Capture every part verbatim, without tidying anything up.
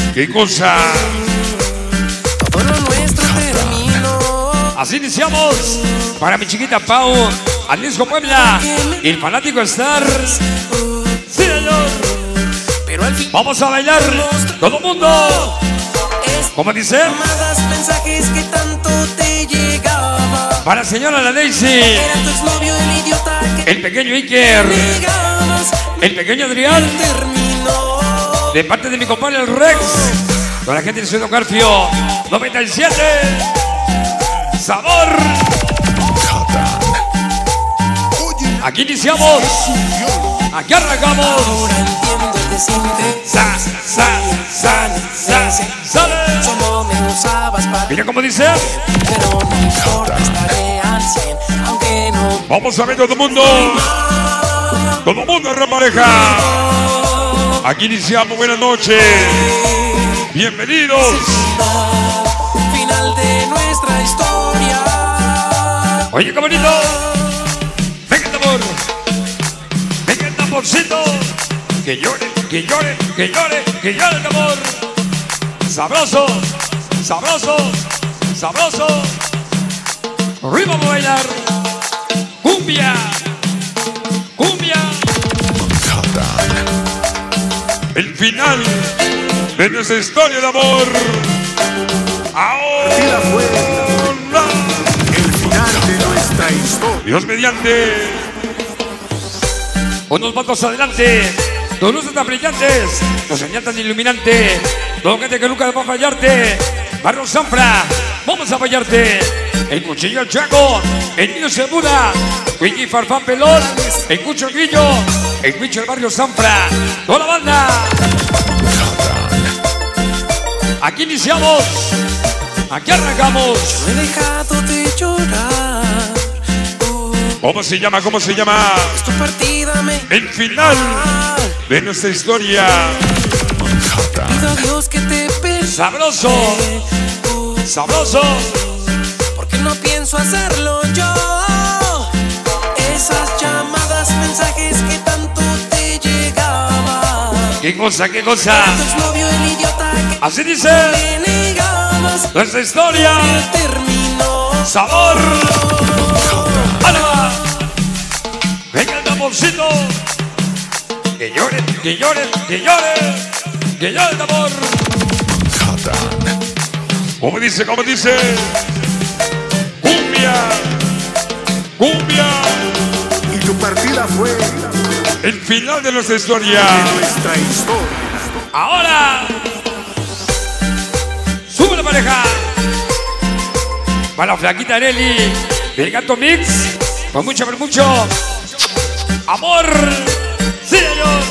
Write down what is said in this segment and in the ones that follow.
¿Qué cosa? Todo lo nuestro terminó. Así iniciamos para mi chiquita Pau, Jalisco, Puebla, y el fanático Star. Sí, señor. Pero al fin Vamos a bailar, todo el mundo. Como dice, llamadas, mensajes que tanto te llegaba. para señora la Daisy, Era tu exnovio el idiota que el pequeño Iker, negabas. el pequeño Adrián, Terminó. de parte de mi compadre el Rex, con la gente del Ciudad Garfio noventa y siete. Sabor. Aquí iniciamos. Aquí arrancamos. Ahora entiendo el decinte. Sa, sa, sa, sa, sale. Solo me usabas para. Mira cómo dice. Pero no importa, estaré al cien. Aunque no. Vamos a ver todo el mundo. Todo el mundo en pareja. Aquí iniciamos. Buenas noches. Bienvenidos. Final de nuestra historia. Oye, qué bonito. Venga el tambor. Venga el tamborcito. Que llore, que llore, que llore, que llore el tambor. Sabroso, sabroso, sabroso. Arriba vamos a bailar. Cumbia, cumbia. El final de nuestra historia de amor. Ahora. El final de nuestra historia. Dios mediante. Unos pasos adelante. Tus luces tan brillantes. Tu señal tan iluminante. Todo gente que nunca va a fallarte. Barrio Sanfra. Vamos a fallarte. El cuchillo el chaco. El niño se muda. Wiki Farfán Pelón. El cucho el grillo. El bicho el barrio Sanfra. Toda la banda. Aquí iniciamos. Aquí arrancamos. No he dejado de llorar. Uh, ¿Cómo se llama? ¿Cómo se llama? es tu partida me. El final de nuestra historia. Pido a Dios que te perdone. Sabroso, Uh, sabroso. porque no pienso hacerlo yo. Esas llamadas, mensajes que tanto te llegaban. ¿Qué cosa? ¿Qué cosa? Tu exnovio el idiota que Así dice me negabas. nuestra historia. Terminó. Sabor. ¡Ale va! Venga el tamborcito. Que llore, que llore, que llore. Que llore el tambor. ¿Cómo dice? ¿Cómo dice? Cumbia. Cumbia. Y tu partida fue El final de nuestra historia. nuestra historia. Ahora. Sube la pareja. Para la flaquita Areli. Del Gato Mix. Con mucho, con mucho amor. Sí, señor.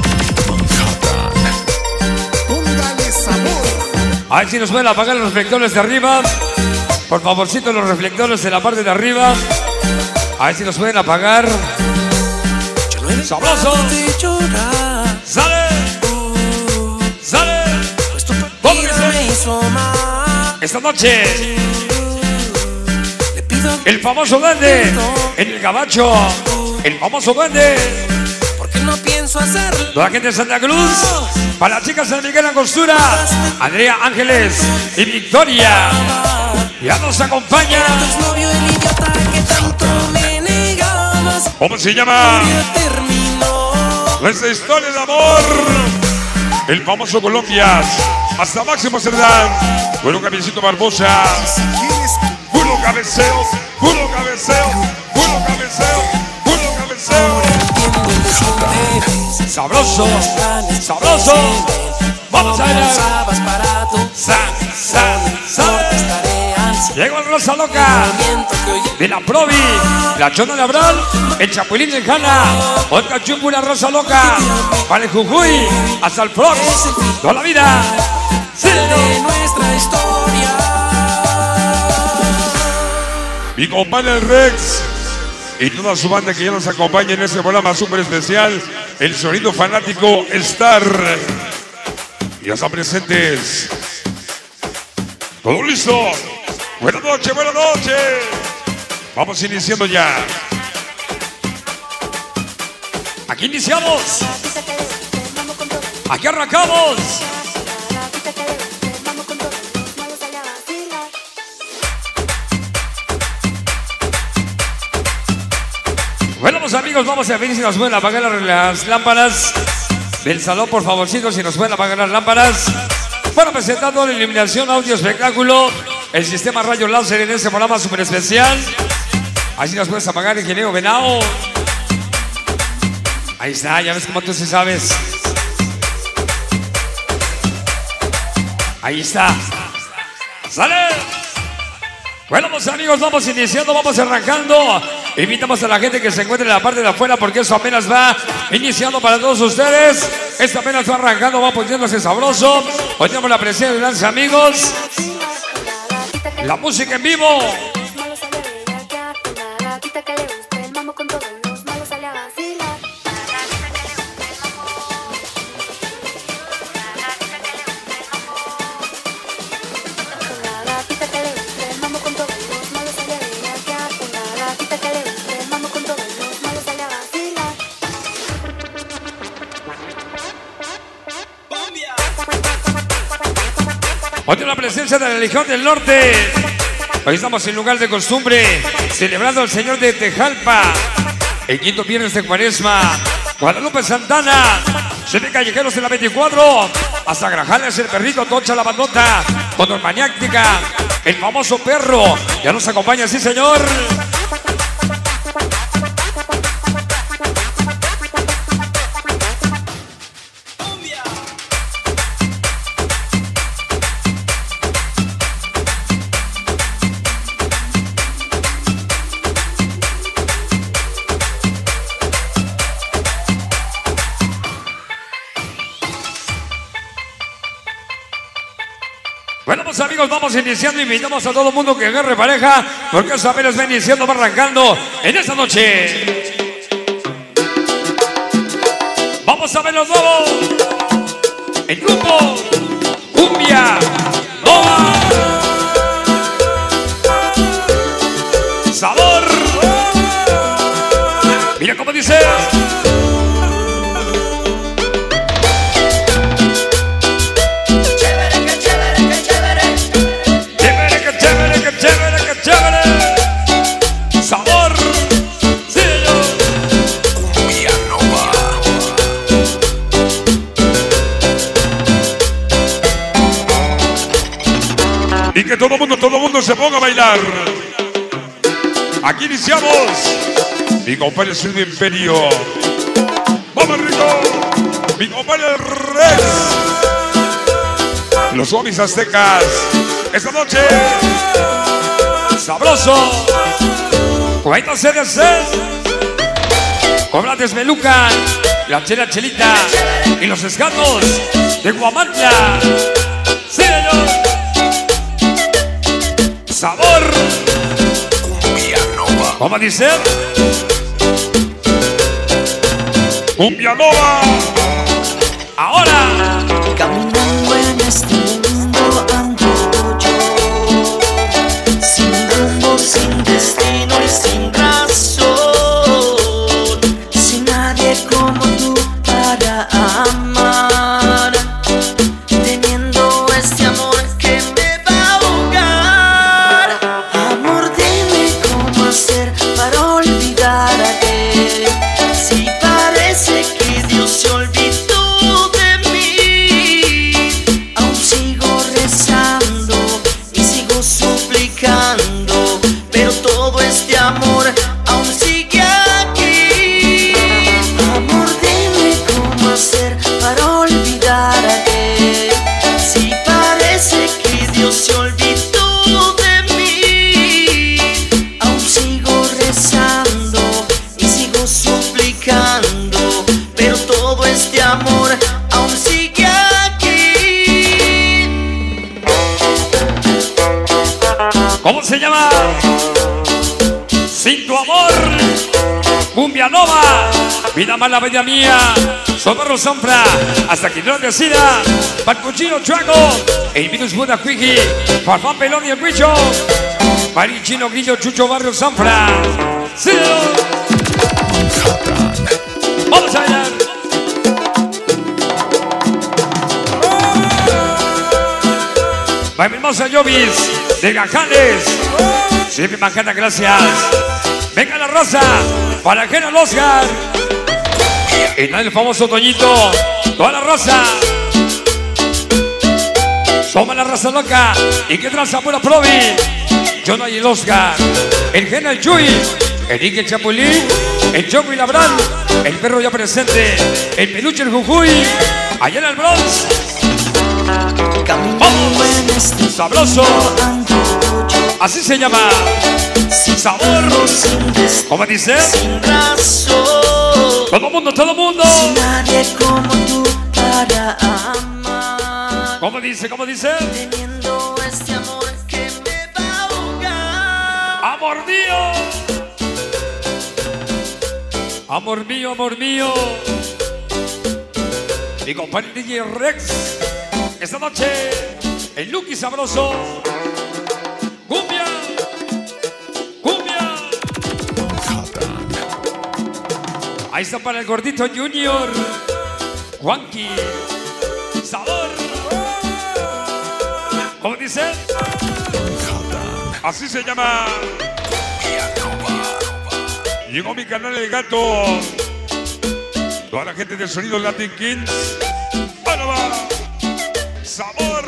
Póngale sabor. A ver si nos pueden apagar los reflectores de arriba. Por favorcito, los reflectores de la parte de arriba. A ver si nos pueden apagar. Yo no he dejado Sabroso. de llorar. ¡Sale! Uh, ¡Sale! pues tu ¿Cómo partida dice? me hizo mal. Esta noche, Le pido a el famoso duende en el gabacho. El famoso duende. porque no pienso hacerlo. Toda la gente de Santa Cruz. Para las chicas de Miguel Angostura. Andrea Ángeles y Victoria. Ya nos acompaña. Tu exnovio el idiota que tanto me negabas. ¿Cómo se llama? Ya terminó. Nuestra historia de amor. El famoso Colombias. Hasta Máximo Cerdán. Bueno, Cabecito Barbosa. Si quieres Puro cabeceo. Puro cabeceo. Puro cabeceo. Puro cabeceo. Entiendo el desinterés. Sabroso. Los planes Sabroso. presentes. Vamos a No me bailar. usabas para tu. Sa, sa, sa. Estaré al cien. Llegó el Rosa Loca. Miento que hoy De la Provi. La Chona de Abril. El Chapulín de Jana. Otra Chúpula Rosa Loca. Para el Jujuy. Hasta el Flox. Toda la vida. Sí, de señor. nuestra historia. Mi compadre el Rex y toda su banda que ya nos acompaña en este programa súper especial, el sonido fanático Star. Ya están presentes. Todo listo. Buenas noches, buenas noches. Vamos iniciando ya. Aquí iniciamos. Aquí arrancamos. Bueno, pues amigos, vamos a ver si nos pueden apagar las lámparas del salón, por favorcito, si nos pueden apagar las lámparas. Bueno, presentando la iluminación, audio, espectáculo, el sistema rayo láser en este programa súper especial. Así nos puedes apagar, ingeniero Venao. Ahí está, ya ves cómo tú sí sabes. Ahí está. ¡Sale! Bueno, pues amigos, vamos iniciando, vamos arrancando. Invitamos a la gente que se encuentre en la parte de afuera porque eso apenas va iniciando para todos ustedes. Esto apenas va arrancando, va poniéndose sabroso. Hoy tenemos la presencia de grandes amigos. La música en vivo. Hoy tenemos la presencia de la Legión del Norte. Hoy estamos en lugar de costumbre, celebrando al Señor de Tejalpa. El quinto viernes de Cuaresma. Guadalupe Santana. Siete callejeros de la veinticuatro. Hasta Grajales, el perrito, Tocha la bandota. Condor Maniáctica. El famoso perro. Ya nos acompaña, sí señor. Bueno, pues amigos, vamos iniciando. Invitamos a todo el mundo que agarre pareja, porque eso apenas va iniciando, va arrancando en esta noche. Vamos a ver los nuevos. El grupo Cumbia Nova. Sabor. Mira cómo dice. Sabor, sí, Cumbia Nova. Y que todo mundo, todo mundo se ponga a bailar. Aquí iniciamos. Mi compadre Silvio Imperio. Vamos, rico. Mi compadre Rex. Los zombies aztecas. Esta noche. Sabroso. Cuenta C D C. Cobrantes Melucan. La Chela Chelita. Y los escatos de Guamantla. Sí, señor. Sabor. Cumbia Nova. ¿Cómo dice? Cumbia Nova. Ahora. Caminando en este mundo ando yo, sin rumbo, sin destino y sin razón, sin nadie como tú para amar, teniendo este amor que me va a ahogar. Amor, dime cómo hacer para olvidarte, si parece que Dios se olvidó de mí. Aún sigo rezando y sigo suplicando, pero todo este amor aún sigue aquí. Amor, dime cómo hacer para olvidarte, si parece que Dios se olvidó de mí. Aún sigo rezando y sigo suplicando, pero todo este amor aún sigue aquí. ¿Cómo se llama? Sin tu amor. Cumbia Nova. Vida mala, vida mía. Socorro Sanfra. Hasta que no decida. Pacuchino Chuaco. El virus Buda Cuiji. Farfán Pelón y el Huicho. Marichino Grillo Chucho Barrio Sanfra. Sí. Vamos a bailar. Para mi hermosa Jovis de Gajales. Sí, mi Manhattan, gracias. Venga la raza. Para General Oscar. Y no el famoso Toñito. Toda la raza. Toma la raza loca. ¿Y qué traza pura Provi? Yo no hay el Oscar. El General Chuy. Enrique Chapulín. El Choco y Labrán. El perro ya presente. El peluche, el Jujuy. Allá en el Bronx. Vamos. Sabroso. Así se llama. Sabor. ¿Cómo dice? Todo mundo, todo mundo. Nadie como tú para amar. ¿Cómo dice? ¿Cómo dice? Teniendo este amor que me va a ahogar. Amor mío. Amor mío, amor mío. Mi compadre D J Rex. Esta noche, el Lucky sabroso. Cumbia. Cumbia. Ahí está para el gordito Junior. Juanqui. Sabor. ¿Cómo dice? Así se llama. Llegó mi canal El Gato. Toda la gente del sonido Latin Kings. ¡Ahora va! ¡Sabor!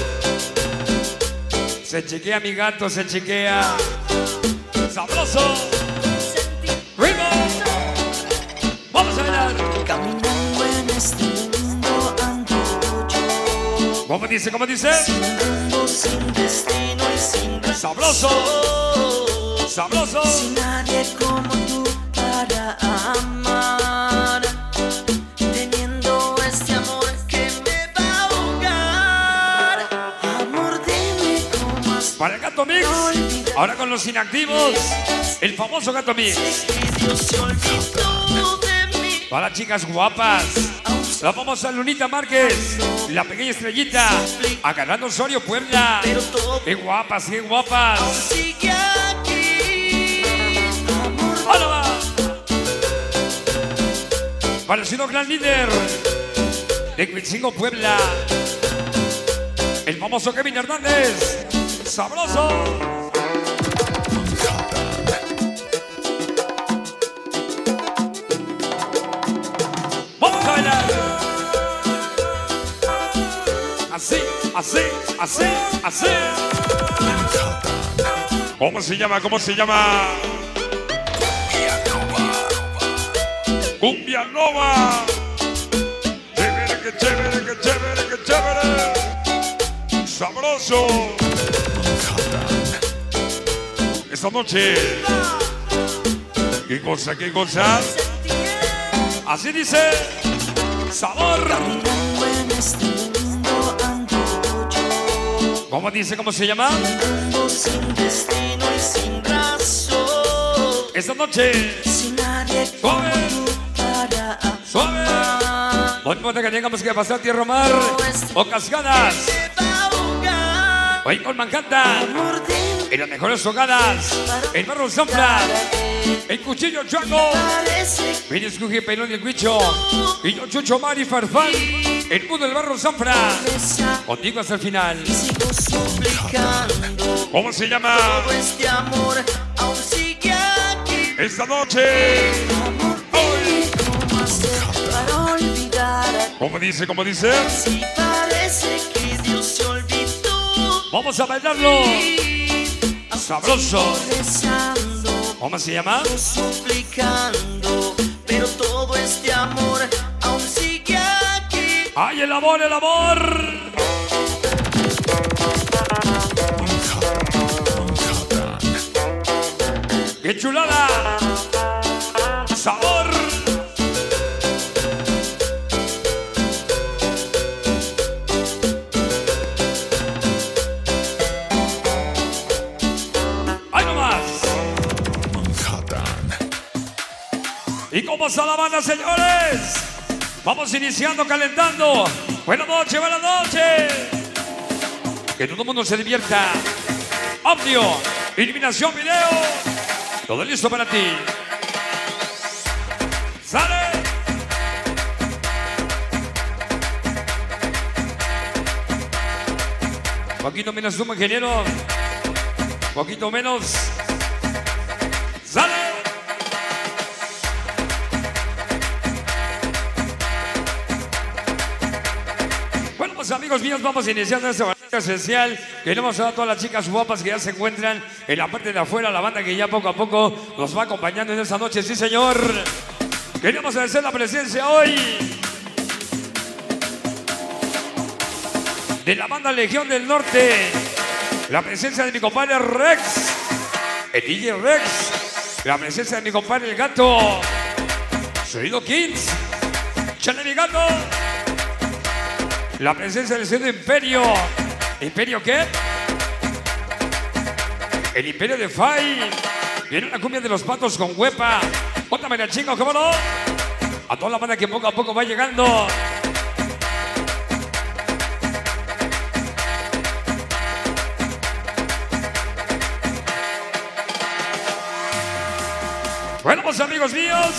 Se chequea mi gato, se chequea. ¡Sabroso! ¡Ritmo! ¡Vamos a bailar! Caminando en este mundo ando yo. ¿Cómo dice? ¿Cómo dice? Sin rumbo, sin destino y sin razón. ¡Sabroso! ¡Sabroso! Sin nadie como tú para amar. Teniendo este amor que me va a ahogar. Amor, dime cómo has Para el Gato Mix. Ahora con los inactivos. El famoso Gato Mix. que Dios se olvidó de mí. Para las chicas guapas. La famosa Lunita Márquez. La pequeña estrellita. Agarrando Osorio, Puebla. Pero todo ¡Qué guapas, qué guapas! sigue aquí. Amor, ¡Hola va! Para el sido gran líder de Cuitzingo, Puebla. El famoso Kevin Hernández. ¡Sabroso! ¡Vamos a bailar! Así, así, así, así. ¿Cómo se llama? ¿Cómo se llama? Cumbia Nova. Chévere, que chévere, que chévere, que chévere. Sabroso. Esta noche. ¿Qué cosa, qué cosa? Así dice. Sabor. caminando en este mundo ando yo. ¿Cómo dice? ¿Cómo se llama? Sin rumbo, sin destino y sin razón. Esta noche. Sin nadie Suave. como tú para amar. Suave. No importa que tengamos que pasar tierra o mar o cascadas. Me va a ahogar. Hoy con Manhattan. Amor, dime En las mejores hogadas. El barro Zafra. El cuchillo Chaco. parece Viene Escuji, Pelón y el Huicho. Y yo, Chucho, Mari, Farfán. El mundo del barro Zafra. que esa Contigo hasta el final. sigo suplicando. ¿Cómo se llama? Todo este amor aún sigue aquí. Esta noche. Amor, dime cómo hacer para olvidar. ¿Cómo dice? ¿Cómo dice? Si parece que Dios se olvidó. Vamos a bailarlo. Sabroso. Rezando, ¿Cómo se llama? suplicando, pero todo este amor aún sigue aquí. ¡Ay, el amor, el amor! ¡Qué chulada! ¡Sabor! ¡Ay, nomás! ¿Y cómo está la banda, señores? Vamos iniciando, calentando. Buenas noches, buenas noches. Que todo el mundo se divierta. Audio, iluminación, video. Todo listo para ti. ¡Sale! Poquito menos suma, ingeniero. Poquito menos. ¡Sale! Bueno, pues amigos míos, vamos iniciando este balance especial. Queremos saludar a todas las chicas guapas que ya se encuentran en la parte de afuera, la banda que ya poco a poco nos va acompañando en esta noche. Sí, señor. Queremos agradecer la presencia hoy de la banda Legión del Norte. La presencia de mi compadre Rex, el D J Rex. La presencia de mi compadre El Gato, Sonido Kings, Chale mi Gato. La presencia del sonido Imperio. ¿Imperio qué? El Imperio de Fai. Viene una cumbia de los Patos con Huepa. Póntame la chinga, ¿cómo no? A toda la banda que poco a poco va llegando. Bueno, pues amigos míos,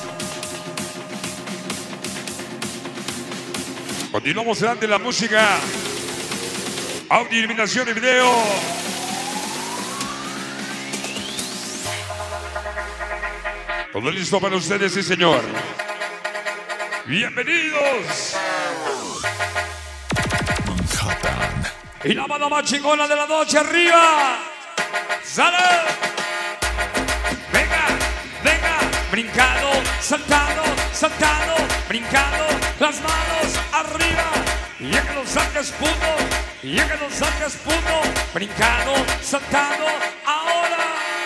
continuamos delante de la música, audio, iluminación y video. Todo listo para ustedes, sí señor. Bienvenidos. Manhattan. Y la banda más chingona de la noche arriba. ¡Sale! Brincado, saltado, saltado, brincado, las manos arriba. Y ya que lo saques puto, y ya que lo saques puto. Brincado, saltado, ahora.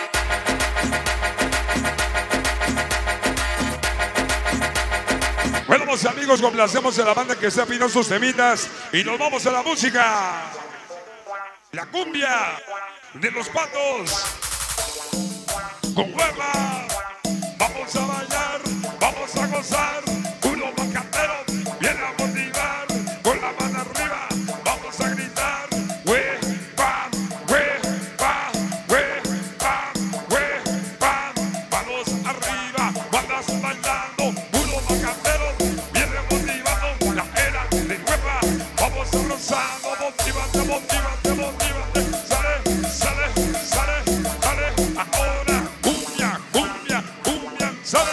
Bueno, pues amigos, complacemos a la banda que está pidiendo sus temitas y nos vamos a la música. La cumbia de los Patos con Hueva. Vamos a bailar, vamos a gozar. Uno macatero viene a motivar. Con la mano arriba vamos a gritar. Hueva, hueva, hueva, hueva. Manos arriba, bandas bailando. Uno macatero viene motivando. La era de hueva. Vamos abrazando, motivante, motivante, motivante. Sale, sale, sale, sale. Ahora, cumbia, cumbia, cumbia. ¡Sale!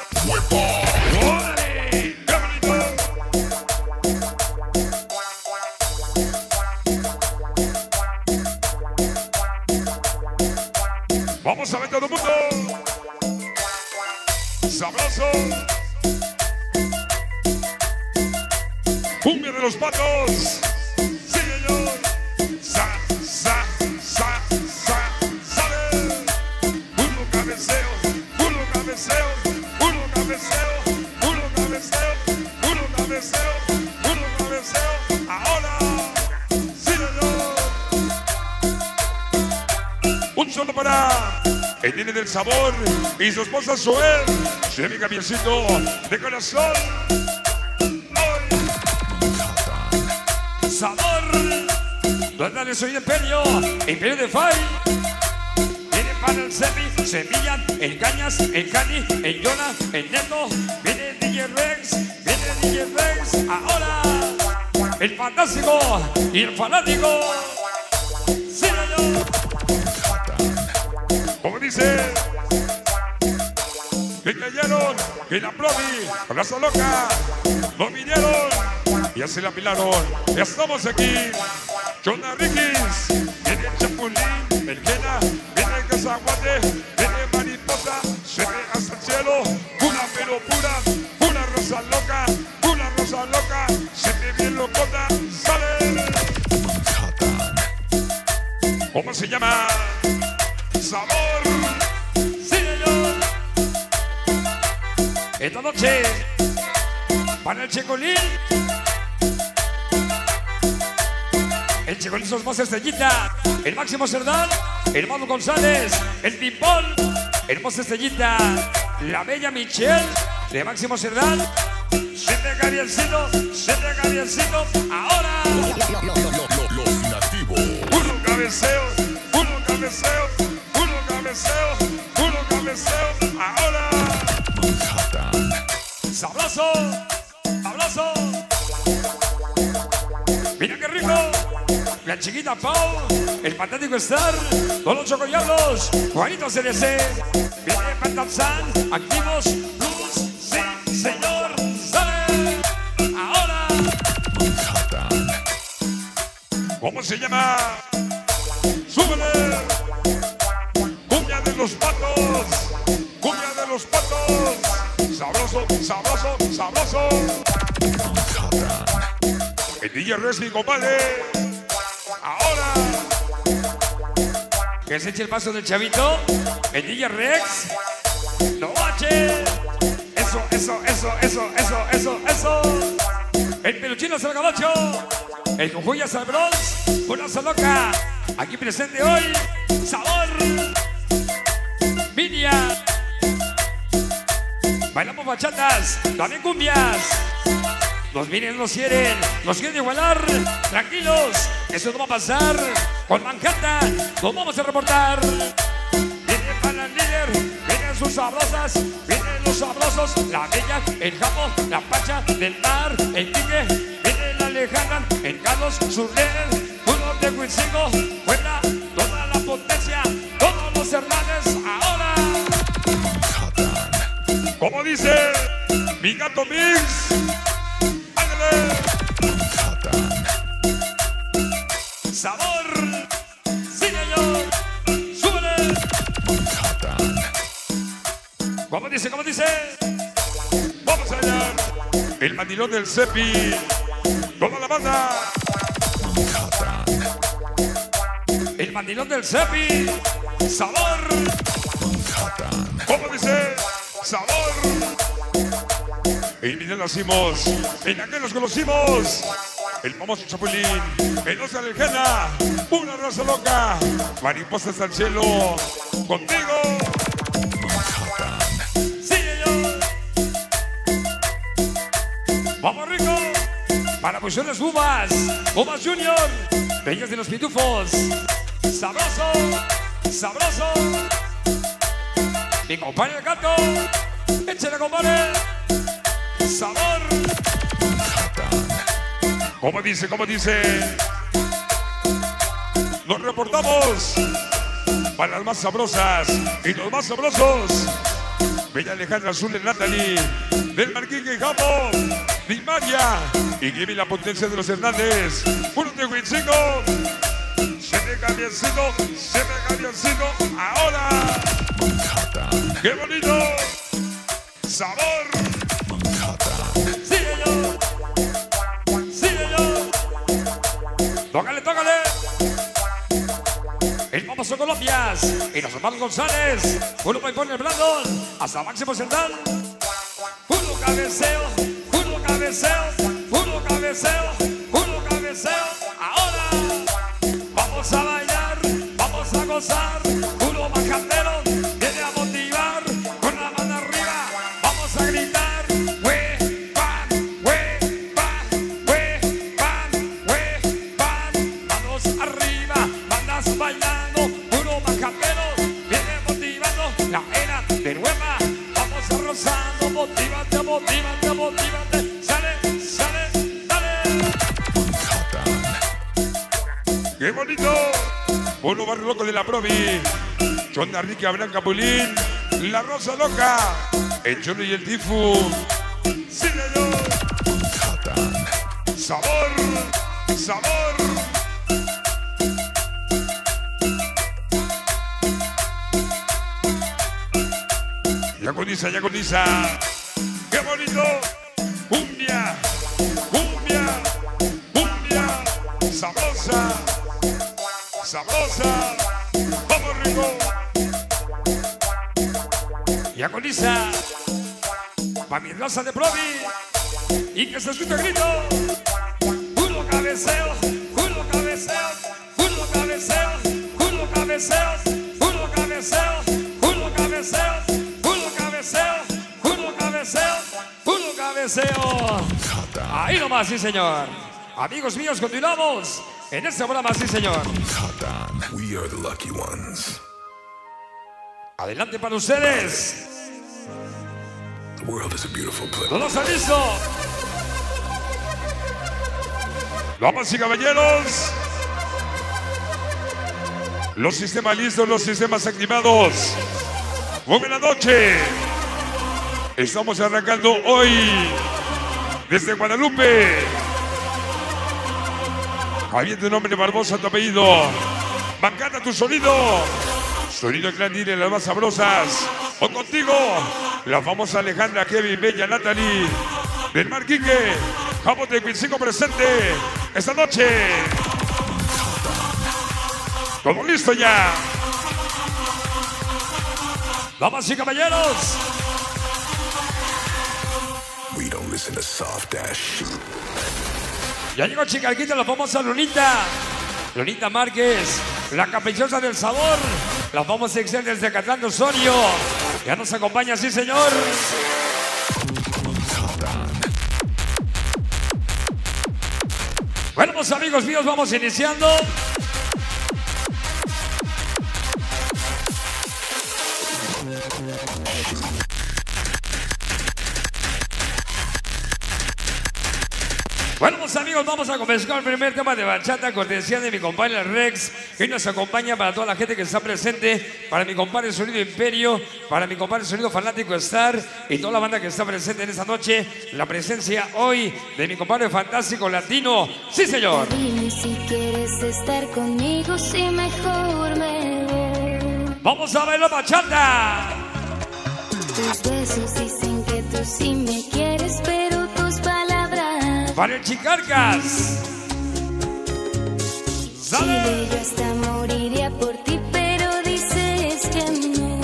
¡Órale! ¡Qué bonito! Vamos a ver todo el mundo. Sabroso. Cumbia de los Patos. Sí, señor. Sa, sa, sa, sa, sale. Puro cabeceo, puro cabeceo, puro cabeceo, puro cabeceo, puro cabeceo, puro cabeceo. Ahora, sí, señor. Un solo para el Nene del Sabor y su esposa Zoel. Soy mi camioncito de corazón. Hoy, sabor. Donde soy Imperio, Imperio de Fai. Viene para el Semi, Semillan, el Cañas, el Cani, el Yona, el Neto. Viene el D J Rex, viene el D J Rex. Ahora, el fantástico y el fanático. Sí, señor. Como dice, que cayeron, que la Provi, abrazo loca, lo vinieron, ya se la apilaron, ya estamos aquí. Chona Rikis, viene el Chapulín, el Kena, viene el Cazaguate, viene Mariposa, se ve hasta el cielo, pura pero pura, pura rosa loca, pura rosa loca, se ve bien locota, sale. ¿Cómo se llama? Sabor. Sí, señor. Esta noche, para el Checolín. El Checolín sos más estrellita. El Máximo Cerdán. El Manu González. El Timpón. Hermosa estrellita. La bella Michelle. De Máximo Cerdán. Siete Gabrielcito. Siete Gabrielcito. Ahora. Los nativos. Puro cabeceo. Puro cabeceo. Puro cabeceo. Puro cabeceo. Ahora. Manhattan. Sabroso. Sabroso. Mira qué rico. la chiquita Pau, el fantástico Star, todos los chocollos, Juanito C D C, viene Pantanzán, activos, plus, sí, señor, sale. Ahora, ¿cómo se llama? ¡Súbele! Cumbia de los patos, cumbia de los patos, sabroso, sabroso, sabroso. El D J Rex, mi compadre. Ahora, que se eche el paso del chavito. El D J Rex. No bache. Eso, eso, eso, eso, eso, eso, eso. El peluchino Salgabacho. El Conjuya Salbros. Una loca. Aquí presente hoy. Sabor. Vinia. Bailamos bachatas. También cumbias. Nos miren, nos quieren, nos quieren igualar. Tranquilos, eso no va a pasar. Con Manhattan nos vamos a reportar. Vienen para el líder, vienen sus sabrosas, vienen los sabrosos. La bella, el japo, la pacha del mar, el tigre, viene la Alejandra, el Carlos Surler, uno de Huitzingo, Puebla, toda la potencia, todos los hermanos. Ahora, como dice mi gato Mix. Sabor, sí señor, súbele. ¿Cómo dice? ¿Cómo dice? Vamos allá. El mandilón del Cepi, toda la banda. El mandilón del Cepi, sabor. ¿Cómo dice? Sabor. En Miguel nacimos, en aquel nos conocimos. El famoso Chapulín, el Osa Lejana, una raza loca, mariposas al cielo, contigo. Sí, señor. Vamos rico, para fusiones Uvas, Uvas Junior, bellas de los pitufos, sabroso, sabroso. Mi compadre el gato, échale compadre. Sabor. ¿Cómo dice? ¿Cómo dice? Nos reportamos para las más sabrosas y los más sabrosos. Bella Alejandra Azul de Natalie, del Marquín y Japón, Di María y Gibi la potencia de los Hernández. Uno de Huitzingo. Se me cambiancito, se me cambiancito. Ahora. ¡Qué bonito! Sabor. Sí, señor. Sí, señor. Tócale, tócale. El famoso Colombias y los hermanos González. Uno para poner Brandon hasta Máximo Central. Uno cabeceo, uno cabeceo, uno cabeceo, uno cabeceo. Ahora vamos a bailar, vamos a gozar. Uno majandero viene a motivar con la mano arriba. Vamos a gritar. Bailando, puro majapero, viene motivando la era de nueva. Vamos a rozando, motívate, motívate, motívate. Sale, sale, dale. ¡Qué bonito! Uno barrio loco de la Provi. Chonda Rica, Blanca Pulín, la Rosa Loca, el Cholo y el Tifu. ¡Sí, señor! Sabor, sabor. Ya coniza, ya coniza. ¡Qué bonito! Cumbia, cumbia, cumbia. Sabrosa, sabrosa. Vamos rico. Ya coniza. Pa' mi raza de Provi. Y que se escuche el grito. Puro cabeceo, puro cabeceo, puro cabeceo, puro cabeceo, puro cabeceo, puro cabeceo. Puro cabeceo, puro cabeceo. Ahí nomás, sí señor. Amigos míos, continuamos en este programa, sí señor. We are the lucky ones. Adelante para ustedes. The world is a beautiful place. Todos al listo. Damas y caballeros, Los sistemas listos, los sistemas activados. Muy buena noche. Estamos arrancando hoy desde Guadalupe. Javier, tu nombre, Barbosa, tu apellido. Bancada, tu sonido. Sonido de Clan Dire, las más sabrosas. O contigo, la famosa Alejandra, Kevin, Bella, Natalie, del Mar Quique, Jabo de Quincinco presente esta noche. Todo listo ya. Damas y caballeros. We don't listen to soft ass shit. Ya llegó Chicarquita, la famosa Lunita. Lunita Márquez, la caprichosa del sabor. La famosa Excel desde Catlán de Osorio. Ya nos acompaña, sí señor. Bueno, pues amigos míos, vamos iniciando. Bueno, pues amigos, vamos a comenzar con el primer tema de bachata, cortesía de mi compadre el Rex, que nos acompaña para toda la gente que está presente, para mi compadre el Sonido Imperio, para mi compadre el Sonido Fanático Star y toda la banda que está presente en esta noche. La presencia hoy de mi compadre Fantástico Latino. ¡Sí, señor! Dime si quieres estar conmigo, si mejor me voy. ¡Vamos a ver la bachata! Tus besos dicen que tú sí me quieres, pero tus palabras... Para el Chicarcas. ¡Sale! Chile, yo hasta moriría por ti, pero dices que no.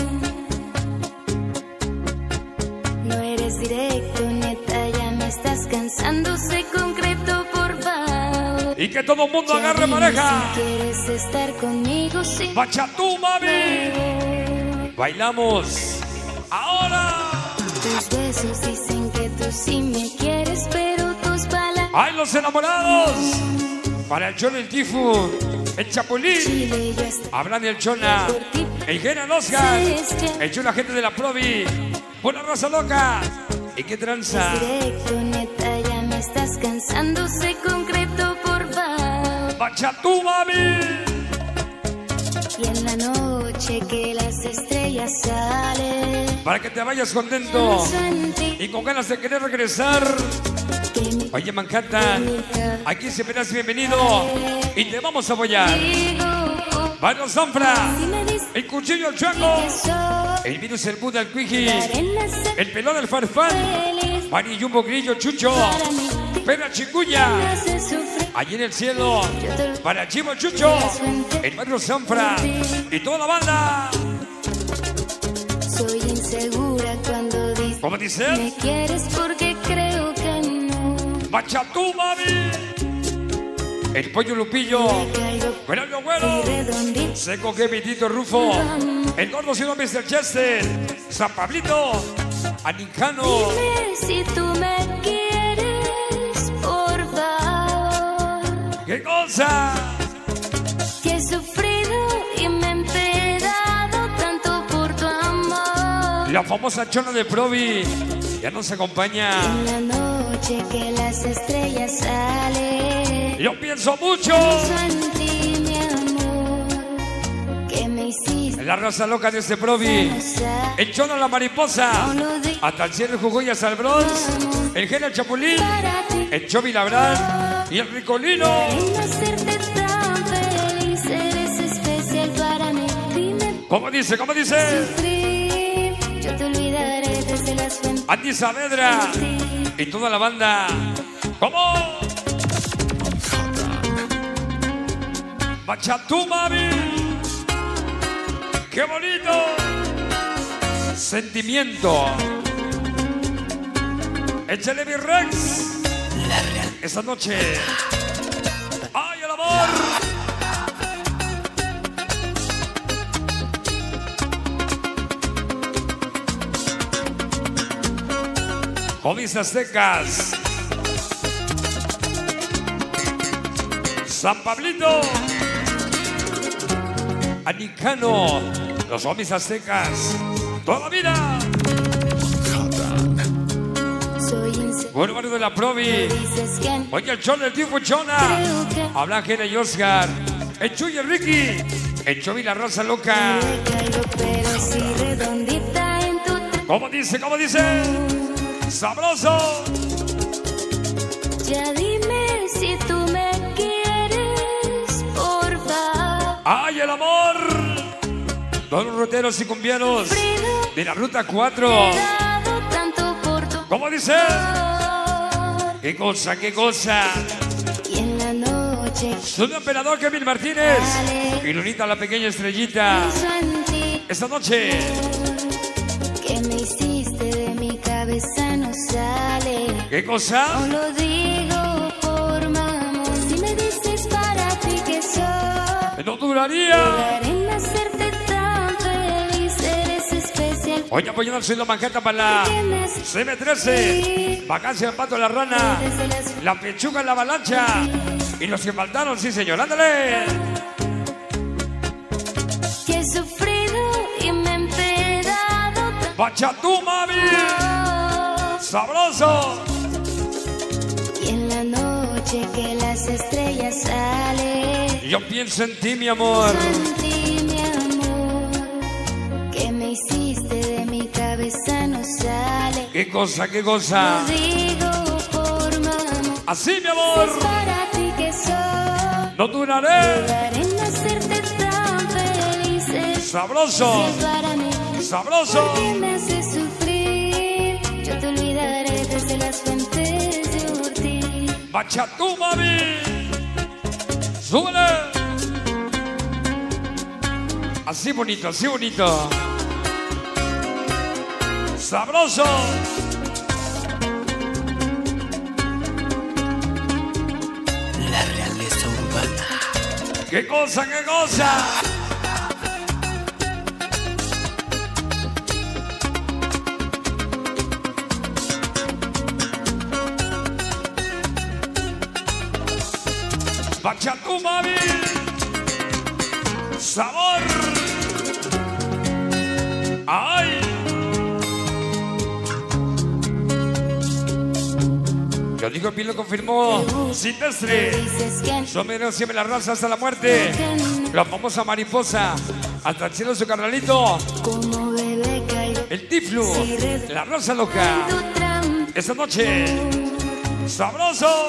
No eres directo, neta, ya me estás cansando. Sé concreto, por favor. Y que todo el mundo Ya agarre dime pareja. si quieres estar conmigo, sí. ¡Bachatú, mami! Bailamos. ¡Ahora! Tus besos dicen que tú sí me quieres, pero tus palabras... ¡Ay, los enamorados! Para el Cholo, el Tifu, el Chapulín, Chile, yo hasta Abraham y el Chona, el Gena, el Oscar, el Chula, gente de la Provi, una raza loca. ¿Y qué tranza? directo, neta, ya me estás cansando. Sé concreto, por favor. ¡Bachatú, mami! Y en la noche que las estrellas salen, Para que te vayas contento pienso en ti, y con ganas de querer regresar. que mi Oye, Manhattan, aquí siempre eres bienvenido y te vamos a apoyar. digo, Barrio Zanfra, si me dices el Cuchillo, el Chueco, que soy el Virus, el Buda, el Cuiji, la arena, ser el Pelón, el Farfán, feliz. Mari, Jumbo, Grillo, Chucho, Para mí, Perra, Chicuya, me hace sufrir. allí en el cielo, Yo te lo para Chivo, Chucho, el Barrio Zanfra y toda la banda. soy insegura cuando dices ¿Cómo dices? me quieres, porque creo que no. Bachatú, mami. El Pollo Lupillo, Caigo Buenavio y Güero, redondito. Seco, Kevin, Tito, Rufo, el Gordo, Cielo, mister Chester, San Pablito, Anicano. Dime si tú me quieres, por favor. ¿Qué cosa? Que he sufrido y me he empedado tanto por tu amor. La famosa Chona de Provi ya nos acompaña. En la noche que las estrellas salen, Yo pienso mucho pienso en ti, mi amor, que me hiciste en la raza loca de este Provi. pasar. El Chono, la mariposa, No lo digo hasta el cierre Jujuy, hasta el Bronx, el Gena, el Chapulín, para ti, el Chovi Labrán y el Ricolino. en hacerte tan feliz. Eres especial para mí. Dime ¿Cómo dice? ¿Cómo dice? sufrir, yo te olvidaré desde las fuentes. Andy Saavedra y toda la banda. ¿Cómo? Bachatú, mami. ¡Qué bonito! Sentimiento. Échale mi Rex. Esta noche. ¡Ay, el amor! Homies Aztecas. San Pablito. Anicano. Los homies Aztecas. Toda la vida. Soy insegura. Buen barrio de la Provi. Dices que no. Oye, el Chon, el Tifu Chona. Creo que Habla Gena y Oscar. El Chuy, el Ricky. El show y la raza loca. Me caigo, pero sí redondita en tu tra- ¿Cómo dice? ¿Cómo dice? ¡Sabroso! Ya dime si tú me quieres, por favor. ¡Ay, el amor! Todos los roteros y cumbieros de la Ruta cuatro. He dado tanto por tu ¿Cómo dice? amor. ¡Qué cosa, qué cosa! Y en la noche Soy el emperador Kevin Martínez y Lunita la pequeña estrellita. pienso en ti. Esta noche, Que me hiciste de mi cabeza no sale. ¿qué cosa? No lo digo por mamón. Si me dices para ti que soy, No duraría. llegaré en hacerte tan feliz. Eres especial. Hoy apoyando al suelo Manhattan para la Que me haces C M trece. Vacancia en Pato la Rana. desde las La pechuga en la avalancha. Y los que faltaron, sí señor, ándale. que he sufrido y me he enterado Bachatú, mami. tanto. Sabroso. Y en la noche que las estrellas salen, Yo pienso en ti, mi amor. en ti, mi amor. Que me hiciste de mi cabeza no sale. ¿Qué cosa, qué cosa? Lo digo por mamón. Así, mi amor. Es para ti que soy. No duraré. Llegaré en hacerte tan feliz. Es Sabroso. para mí. Sabroso. Porque me hace sufrir. Yo te olvidaré desde las fuentes de Ortiz. Bachatú, mami. Súbele. Así bonito, así bonito. Sabroso. La realeza urbana. ¿Qué cosa, qué cosa? Bachatú, mami. Sabor. Ay. Yo digo, bien lo confirmó. Silvestre. Dices que Somero siempre la raza hasta la muerte. La famosa mariposa. Hasta el cielo su carnalito. como bebé caigo El tiflu. La raza loca. en tu trampa. Esta noche. Sabroso.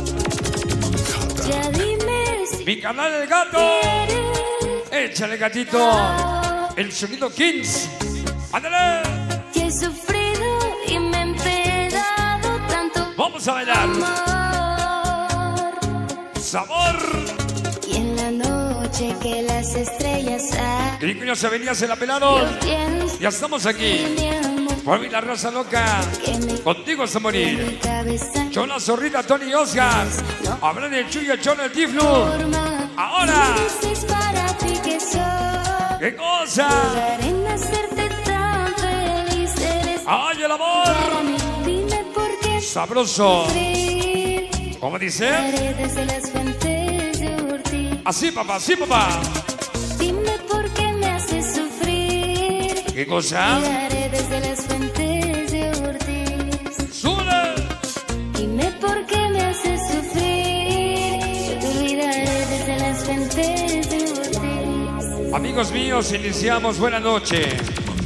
Ya dime si Mi canal El Gato. quieres, Échale, gatito. El sonido Kings. Ándale. que he sufrido y me he enterado tanto Vamos a bailar. amor. Sabor. Y en la noche que las estrellas salen, Cricoños Avenidas se la pelaron. yo pienso Ya estamos aquí. en mi amor. Por mi la raza loca. Que me Contigo hasta mi morir. cabeza Chona Zorrita, Tony Oscar. Habrá del Chuyo, Chona el Tiflu. forma. Ahora. Si me dices para ti que soy, ¿Qué cosa? llegaré en hacerte tan feliz. Eres ¡Ay, el amor! para mí. Dime por qué Sabroso. sufrir. ¿Cómo dice? Haré desde las fuentes de Ortiz. Así, papá, así, papá. Dime por qué me haces sufrir. ¿Qué cosa? Haré desde las fuentes de Ortiz. ¡Sube! Dime por qué me haces sufrir. Yo te olvidaré desde las fuentes de Ortiz. Amigos míos, iniciamos. Buena noche.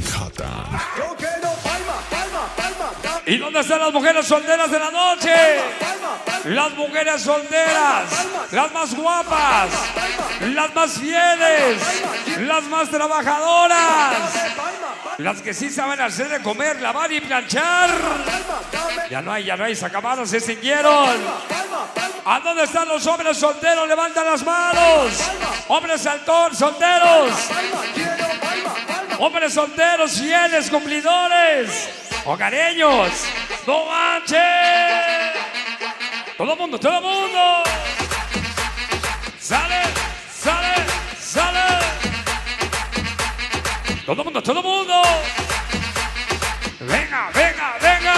¿Y dónde están las mujeres solteras de la noche? Las mujeres solteras, las más guapas, las más fieles, las más trabajadoras, las que sí saben hacer de comer, lavar y planchar. Ya no hay, ya no hay, se acabaron, se extinguieron. ¿A dónde están los hombres solteros? Levantan las manos. Hombres saltón, solteros. Hombres solteros, fieles, cumplidores, hogareños. ¡No manches! Todo el mundo, todo el mundo. Sale, sale, sale. Todo el mundo, todo el mundo. Venga, venga, venga.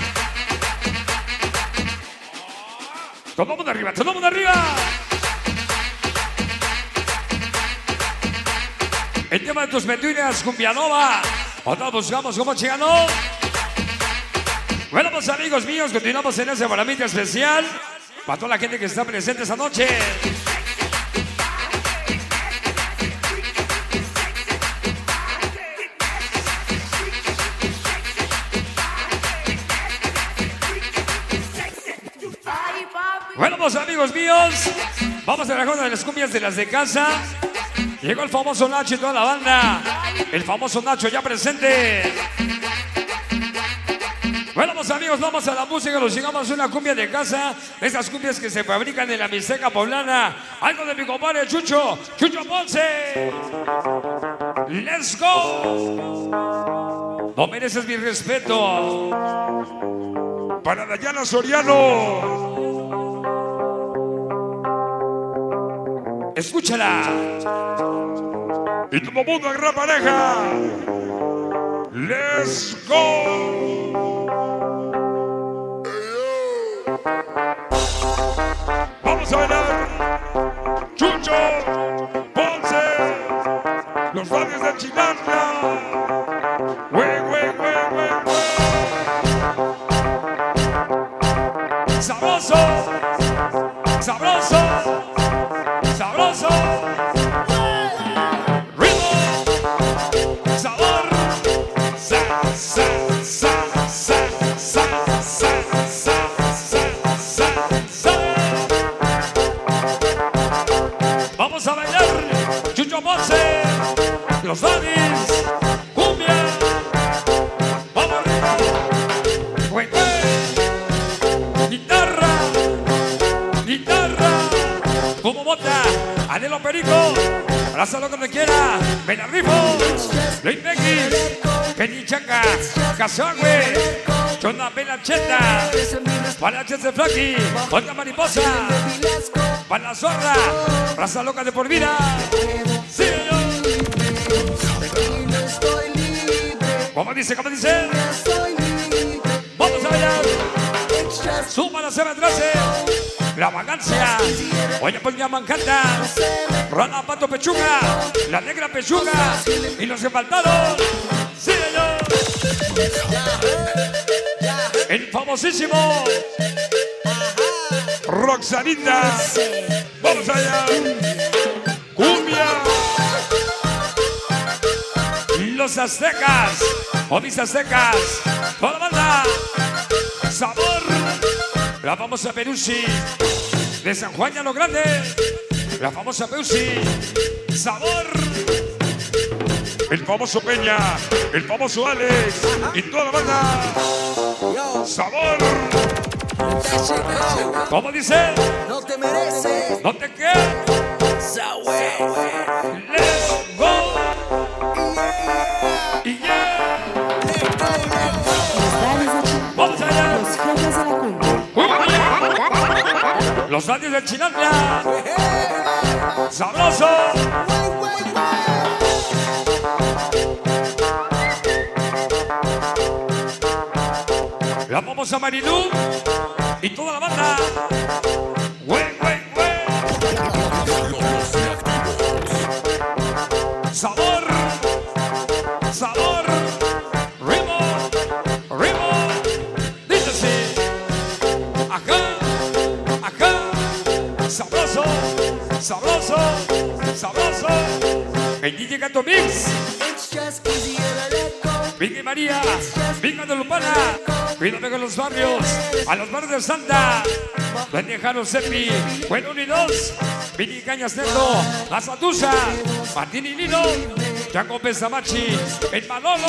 Todo el mundo arriba, todo el mundo arriba. El tema de tus mentiras, Cumbianova. Otra buscamos como Chigano. Bueno, pues amigos míos, continuamos en ese baramita especial para toda la gente que está presente esta noche. Vamos, amigos míos. Vamos a la ronda de las cumbias de las de casa. Llegó el famoso Nacho y toda la banda. El famoso Nacho ya presente. Bueno, pues, amigos, vamos a la música. Nos llegamos a una cumbia de casa. Esas cumbias que se fabrican en la Mixteca poblana. Algo de mi compadre Chucho. Chucho Ponce. Let's go. No mereces mi respeto. Para Dayana Soriano. Escúchala. Y todo mundo agarra pareja. Let's go. Vamos a bailar. Chucho Ponce. Los radios de Chinantla. Güey, güey, güey, güey, güey. Sabroso. Sabroso. Sabroso. Ritmo. Sabor. Sa, sa, sa, sa, sa, sa, sa, sa, sa, sa. Vamos a bailar. Chucho Ponce. Los Daddies. Cumbia. Vamos arriba. Güey, güey. Guitarra. Guitarra. Como bota. Anhelo Perico. Abrázalo donde quiera. Ven a rifo. Luis X. Kenny Chaca. Casagüe. Chona Belacheta. Palaches de Flaky. Olga Mariposa. Para la zorra. Raza loca de por vida. Sí, señor. ¿Cómo dice? ¿Cómo dice? Vamos a bailar. Suma la ceba atrás. La vagancia. Oye, pues ya me encanta. Rana, Pato, Pechuga. La negra Pechuga. Y los empaltados. Sí, señor. El famosísimo Roxanita. Vamos allá. Cumbia. Los aztecas. O mis aztecas. Toda la banda. Sabor. La famosa Perusi. De San Juan ya lo grande. La famosa Perusi. Sabor. El famoso Peña. El famoso Alex. Y toda la banda. Sabor. ¿Cómo dice? No te mereces. ¿No te qué? Let's go. Y yeah. Vamos allá. Los jefes de la cumbia. Los Daddies de Chinantla. Sabroso. La famosa Marilú y toda la banda. Güey, güey, güey. Sabor. Sabor. Ritmo. Ritmo. Dice así. Acá. Acá. Sabroso. Sabroso. Sabroso. El D J Gato Mix. Vicky María, Vicky de Lupana, cuídame con los barrios, a los barrios de Santa, Pendejano Sepi, Bueno uno y dos, Vicky Cañas Neto, Azatusa, Martín y Lino, Jaco Pesamachi, el Manolo.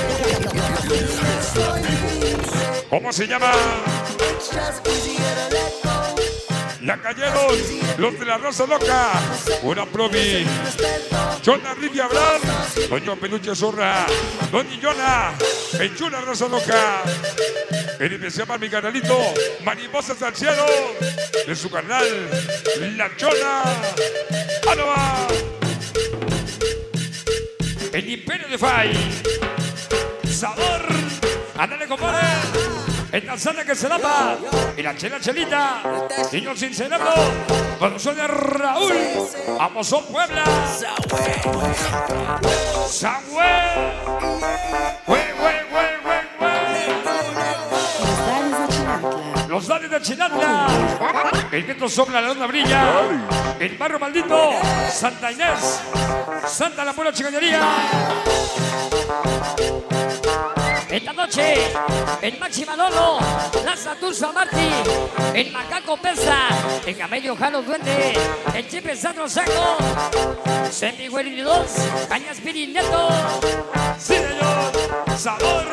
¿Cómo se llama? La Cayeron, los de la Rosa Loca, una provi, Chona Ricky Abraham, Doño Peluche Zorra, Doña Yona, Enchuna Rosa Loca, en especial para mi canalito, Mariposas al cielo, de su canal, La Chona, ¡Alaba! El Imperio de Fay, Sabor, ¡ándale, compadre! En la sala que se lava y la chela chelita, niños sin cerebro, cuando soy de Raúl, Amozón Puebla, Sangüe, güey, güey, güey, güey, güey. Los Daddies de Chinantla, el viento sopla, la luna brilla, el barrio maldito, Santa Inés, Santa la Pura Chicañería. Esta noche, el Maxi Manolo, la Saturza Martí, el Macaco Pesa, el Camello Jalo Duende, el Chepe Sandro Saco, Semi Güeri dos, Cañas Pirineto. Sí, señor. Sabor.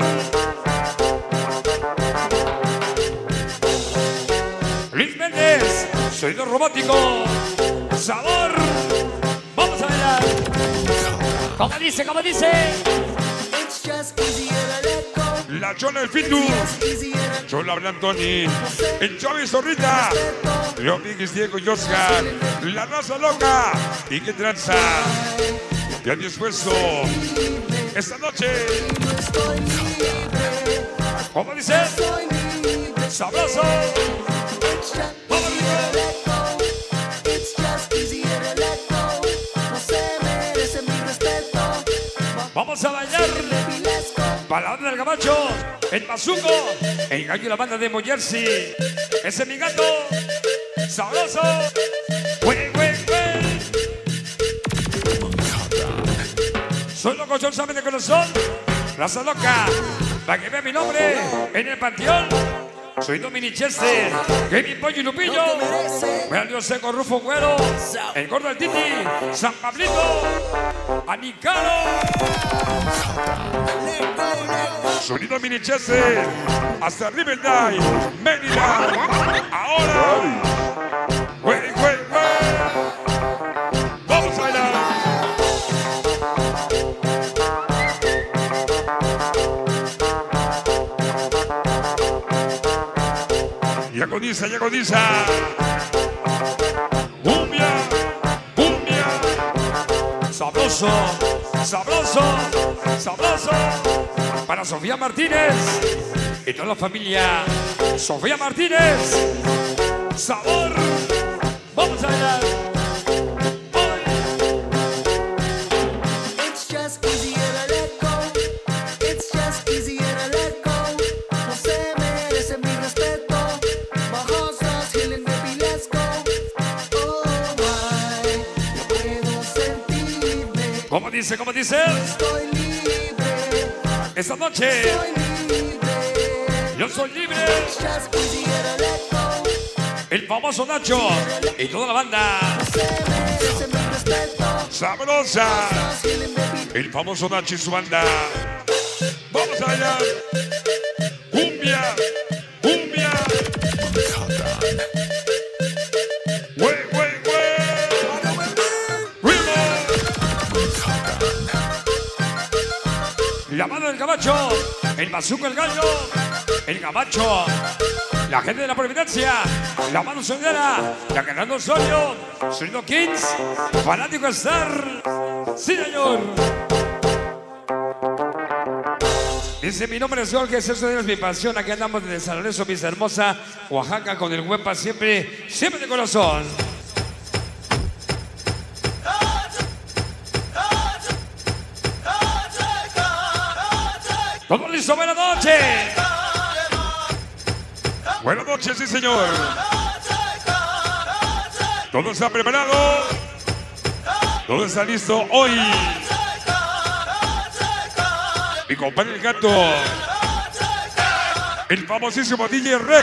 Luis Méndez, sonido robótico. Sabor. Vamos a bailar. Como dice, como dice. La Chola del Fitu. Chola Blantoni. El Chavi Zorrita. Leopix Diego y Oscar. La Raza Loca. ¿Y qué tranza? Ya dispuesto. Esta noche. ¿Cómo dice? Sabroso. Vamos, vamos a bailar. Para la banda del Gabacho, el Bazuco, el Gallo y la banda de Moyersey. Ese es mi gato. Sabroso. Güey, güey, güey. Soy loco, yo sabe de corazón. Raza Loca. Para que vea mi nombre en el panteón. Soy Dominic Chester, Kevin Pollo y Lupillo. Vean Dios Seco, Rufo Güero, el Gordo del Titi, San Pablito, Anicaro. Sonido Dominic Chester, hasta Riverdale, Mérida. Ahora, güey, güey, güey. Vamos a bailar. Y agoniza, y agoniza. Cumbia, cumbia. Sabroso, sabroso, sabroso. Para Sofía Martínez y toda la familia. Sofía Martínez. Sabor. Vamos a bailar. ¿Cómo dice? ¿Cómo dice? Estoy libre. Esta noche. Soy libre. Yo soy libre. Just quisiera let go. El famoso Nacho y toda la banda. Se merece mi respeto. Sabrosa. Just healing, baby. El famoso Nacho y su banda. Vamos a bailar. Cumbia, cumbia. Güey, güey, güey. La mano del Gabacho, el Bazuco, el Gallo, el Gabacho, la gente de la Providencia, la mano sonera, la Ganando Osorio, Sonido Kings, Fanático Star. Sí, señor. Dice, mi nombre es Jorge, eso es mi pasión. Aquí andamos desde San Lorenzo, Vista Hermosa, Oaxaca, con el Huepa siempre, siempre de corazón. ¿Todo listo? Buenas noches. Buenas noches, sí, señor. Todo está preparado. Todo está listo hoy. Mi compadre el gato. El famosísimo D J Rex.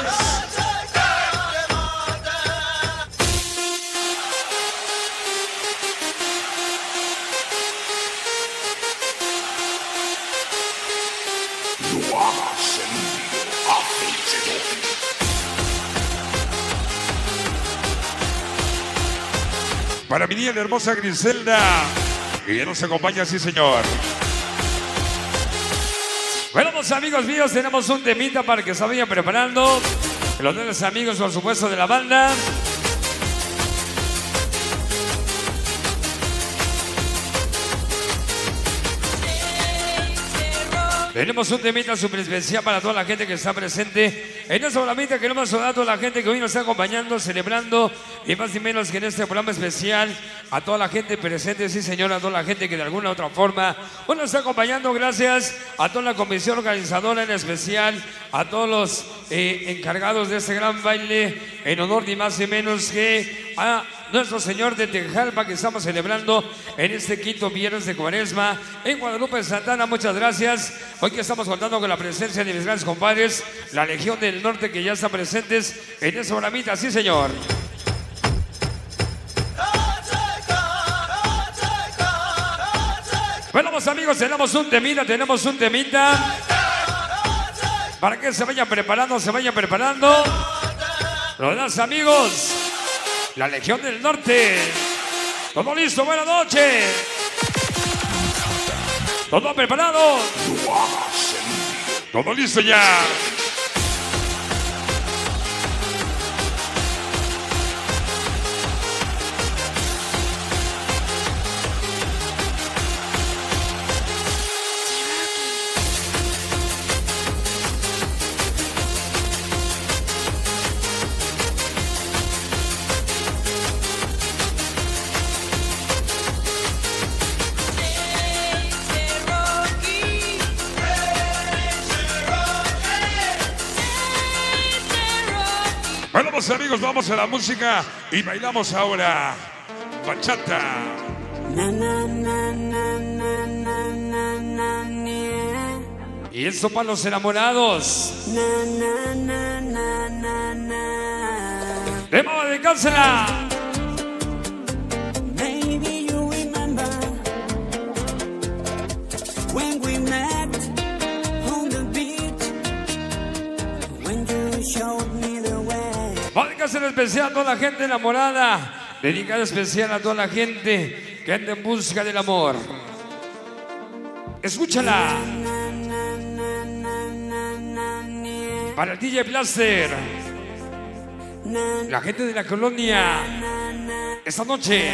Para mi niña la hermosa Griselda, que ya nos acompaña, sí, señor. Bueno, pues amigos míos, tenemos un temita para que se vayan preparando. Los de los amigos, por supuesto, de la banda. Tenemos un temita súper especial para toda la gente que está presente. En esta programita queremos saludar a toda la gente que hoy nos está acompañando, celebrando, y más ni menos que en este programa especial, a toda la gente presente, sí señor, a toda la gente que de alguna u otra forma hoy nos está acompañando. Gracias a toda la comisión organizadora, en especial a todos los eh, encargados de este gran baile, en honor ni más ni menos que a Nuestro Señor de Tejalpa, que estamos celebrando en este quinto viernes de Cuaresma en Guadalupe, Santana. Muchas gracias. Hoy que estamos contando con la presencia de mis grandes compadres, la Legión del Norte, que ya están presentes en esa programita. Sí, señor. Bueno, pues amigos, tenemos un temita, tenemos un temita. Para que se vayan preparando, se vayan preparando. Los demás amigos, la Legión del Norte. Todo listo, buenas noches. Todo preparado. Todo listo ya. Bueno, pues amigos, vamos a la música y bailamos ahora bachata. Na, na, na, na, na, na, na, na. Y esto para los enamorados. Na, na, na, na, na, na. ¡Debo dedicársela! Maybe you remember when we met on the beach, when you showed me the way. Va a dedicarse en especial a toda la gente enamorada. Dedicada especial a toda la gente que anda en busca del amor. Escúchala. Para el D J Blaster. La gente de la colonia. Esta noche.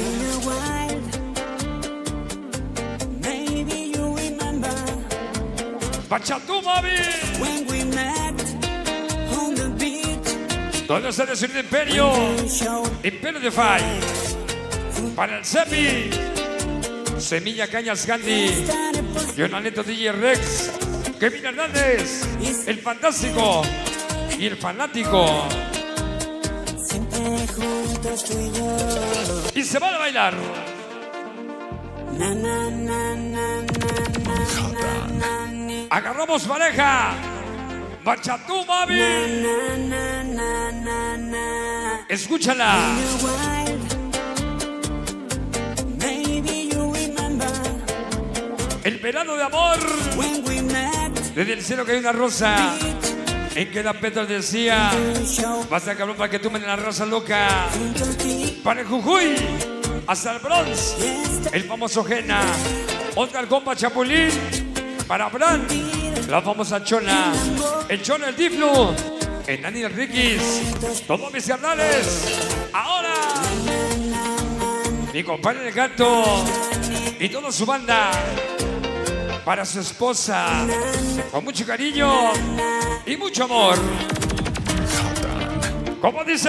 Maybe you remember Bachatú, mami. when we met on the beach, ¿Dónde está el señor Imperio? you showed Imperio de Fai. Para el Cepi. Semilla Cañas Candy. Jonaleto D J Rex. Kevin Hernández. El fantástico. Y el fanático. siempre juntos tú y yo. Y se van a bailar. Na, na, na, na, na, na, na, na. Agarramos pareja. Bachatú, mami. Na, na, na, na, na. Escúchala. Maybe you remember El verano de amor. when we met, Desde el cielo que hay una rosa. En que la Petra decía: you showed basta cabrón para que tú me den la raza loca. junto a ti. Para el Jujuy. Hasta el Bronx. El famoso Jena. Oscar Compa Chapulín. Para Bran. La famosa Chona. El Chona, el Diflu. El Nani, el Rikis. Todos mis carnales. Ahora. Mi compadre el Gato. Y toda su banda. Para su esposa. Con mucho cariño. Y mucho amor. ¿Cómo dice?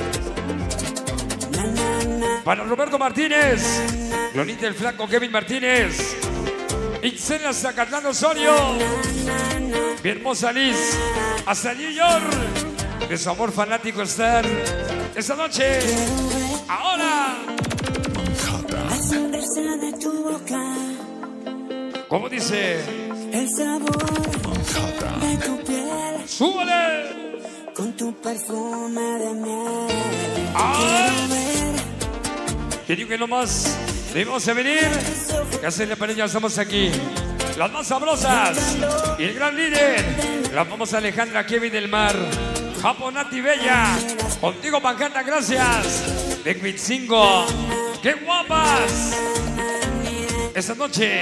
Para Roberto Martínez. Lonita el Flaco, Kevin Martínez. Ixenia Zacatlán Osorio. Mi hermosa Liz. Hasta New York. De su amor fanático estar esta noche. Ahora. Al sonrisa de tu boca, ¿Cómo dice? el sabor de tu piel, ¡Súbale! con tu perfume de miel. ¡Ay! Quiero ver Que digo que nomás debemos de venir. Que hacerle para ella, estamos aquí. Las más sabrosas. Y el gran líder. La famosa Alejandra Kevin del Mar. Japonati Bella. Contigo, Pancanta, gracias. De Quitzingo. ¡Qué guapas! Esta noche.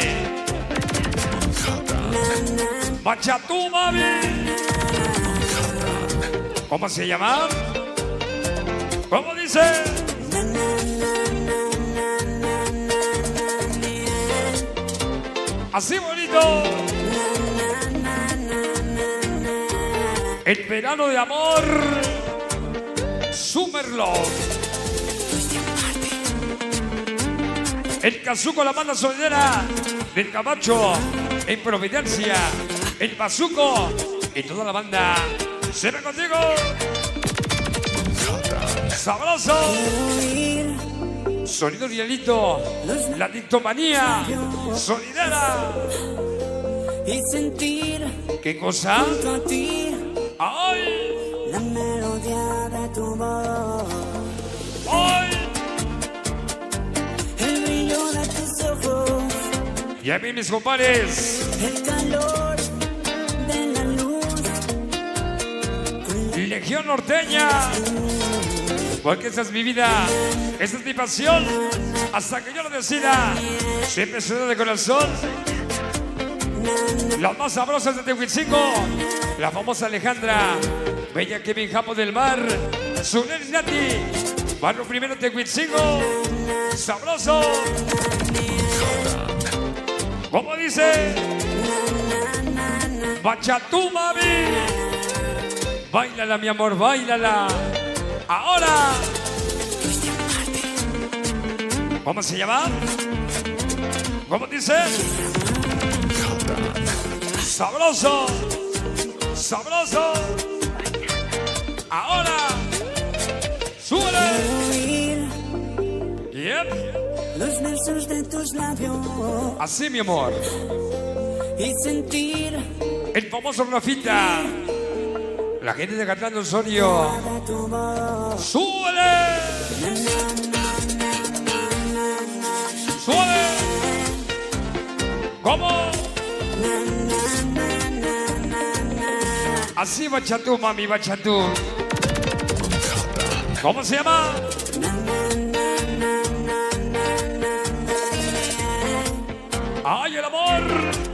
Bachatú, mami. ¿Cómo se llama? ¿Cómo dice? Así bonito. El verano de amor. Summer Love. El Cazuco, la banda solidera del Camacho. En Providencia. El Bazuco. Y toda la banda. Se ve contigo. sabroso. Sonido Rielito, la dictomanía sonidera. Y sentir ¿Qué cosa? junto a ti ¡Ay! la melodía de tu voz, ¡Ay! el brillo de tus ojos, Y a mí, mis compadres, el calor de la luz. Legión Norteña. Porque esa es mi vida, esa es mi pasión. Hasta que yo lo decida, siempre suena de corazón. Las más sabrosas de Tehuitzingo, la famosa Alejandra, bella Kevin Japo del Mar, Zulel Nati, barrio primero Tehuitzingo, sabroso. ¿Cómo dice? Bachatú, mami. Báilala, mi amor, báilala. Ahora. ¿Cómo se llama? ¿Cómo dice? Sabroso. Sabroso. Ahora. Súbele. Oír Yep. los versos de tus labios Así, mi amor. y sentir El famoso Rafita. La gente de Catlán Osorio. de tu voz. ¡Súbele! ¡Súbele! ¿Cómo? Así, Bachatú, mami, Bachatú. ¿Cómo se llama? ¡Ay, el amor!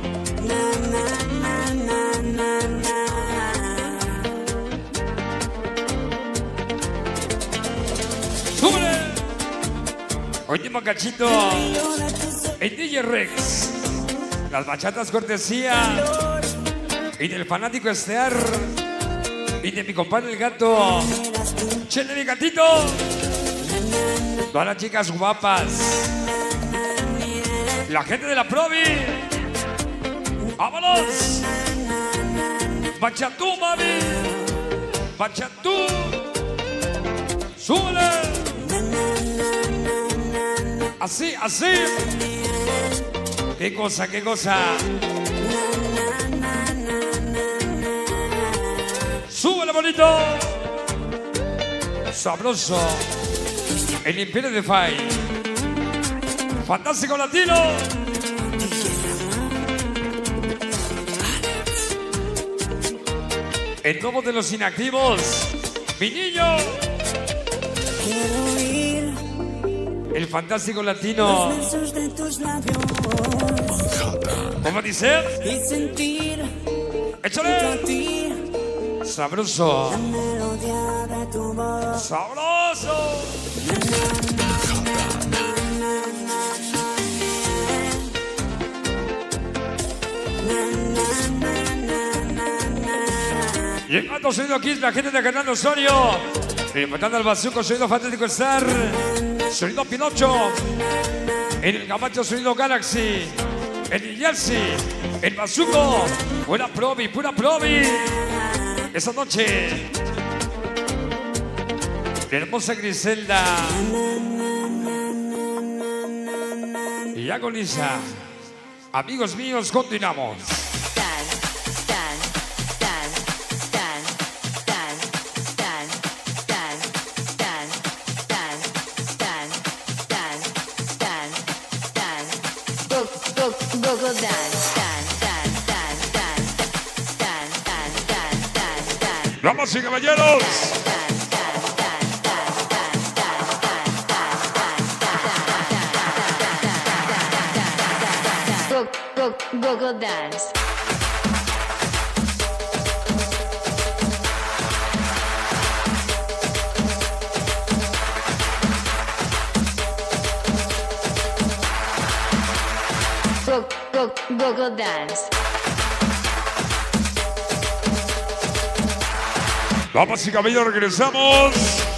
¡Súbele! Último cachito. El D J Rex. Las bachatas cortesía. Y del fanático Estear. Y de mi compadre el gato. Chele, mi gatito. Todas las chicas guapas. La gente de la Provi. ¡Vámonos! Bachatú, mami. Bachatú. ¡Súbele! Así, así. ¿Qué cosa, qué cosa? ¡Súbele, bonito! Sabroso. El Imperio de Fai. Fantástico Latino. El nuevo de los inactivos. Mi niño. Quiero oír El fantástico los latino. versos de tus labios ¿Cómo dice? y sentir junto a ¡Échale! ti Sabroso. la melodía de tu voz. Sabroso. Llegando sonido Kiss, la gente de Fernando Osorio. Levantando al Bazuco, sonido Fantástico Star. Sonido Pinocho. En el Camacho, sonido Galaxy. En el Jersey, el Bazuco. Pura probi, pura probi. Esa noche. La hermosa Griselda. Y agoniza. Amigos míos, continuamos. Damas y caballeros. Go, go, go, go dance. Go, go, go, go dance. Damas y caballeros, regresamos.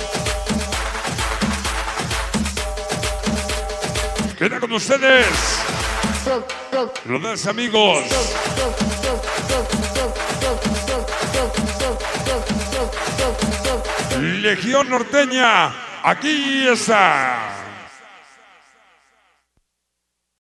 Queda con ustedes Go, go, los más amigos. Legión Norteña. Aquí está.